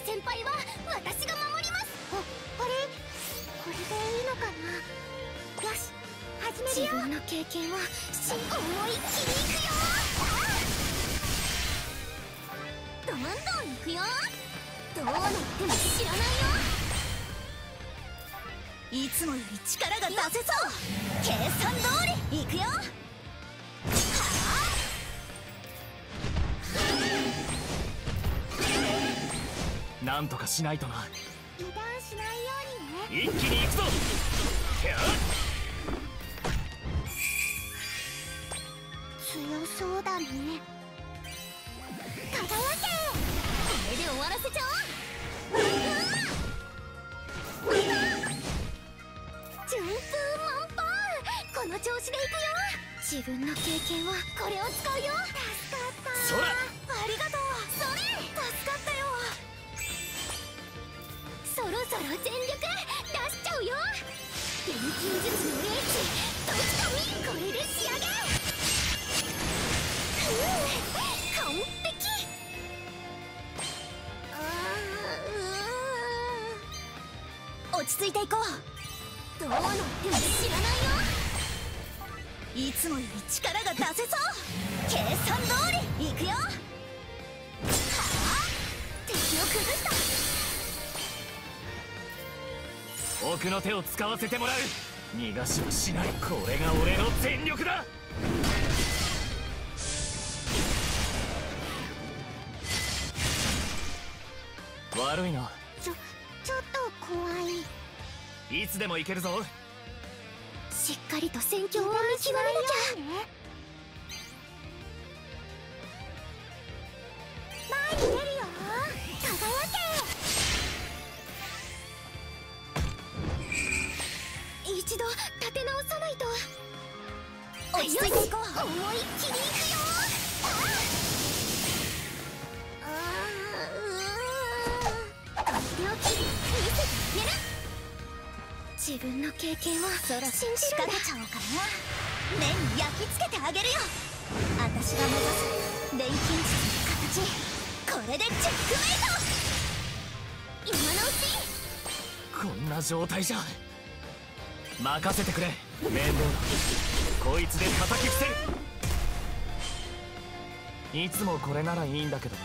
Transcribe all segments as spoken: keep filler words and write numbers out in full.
先輩は私が守ります。あ、あれこれでいいのかな。よし、始めるよ。自分の経験はし思いっきりいくよ。どんどんいくよ。どうなっても知らないよ。いつもより力が出せそう。計算通りいくよ。はあ、なんとかしないとな。 油断しないようにね。 一気に行くぞ。 強そうだね。輝け。これで終わらせちゃおう。順風満帆。この調子でいくよ。自分の経験はこれを使うよ。助かった。 そら、 ありがとう。それ助かったよ。そろそろ全力出しちゃうよ。錬金術の霊気とつかみ、これで仕上げ。ふう、完璧。落ち着いていこう。どうなっても知らないよ。いつもより力が出せそう。計算通りいくよ。はあ、敵を崩した。 奥の手を使わせてもらう。逃がしはしない。これが俺の全力だ。悪いな。 ちょちょっと怖い。 いつでもいけるぞ。 しっかりと戦況を見極めなきゃ。前に出るよ。輝け。一度立て直さないと。落ち着いていこう。思いっきりいくよ。ああ、とっておき見せてあげる。自分の経験はそろそろ仕掛けちゃおうかな。目に焼き付けてあげるよ。私が目指す錬金術の形、これでチェックメイト。今のうち。 こんな状態じゃ任せてくれ。面倒だ。こいつで叩き伏せる。いつもこれならいいんだけどな。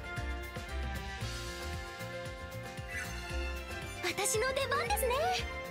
私の出番ですね。